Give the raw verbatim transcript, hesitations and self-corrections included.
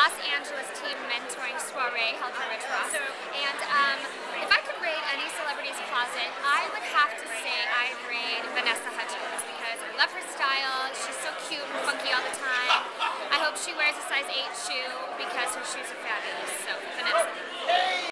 Los Angeles team mentoring soiree held in Rich Ross. And um, if I could rate any celebrity's closet, I would have to say I'd rate Vanessa Hudgens because I love her style. She's so cute and funky all the time. I hope she wears a size eight shoe because her shoes are fabulous. So, Vanessa.